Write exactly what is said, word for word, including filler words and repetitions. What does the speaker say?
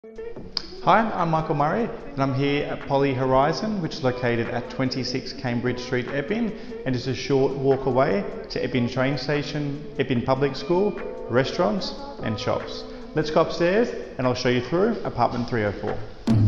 Hi, I'm Michael Murray and I'm here at Poly Horizon, which is located at twenty-six Cambridge Street, Epping, and is a short walk away to Epping train station, Epping Public School, restaurants and shops. Let's go upstairs and I'll show you through apartment three oh four.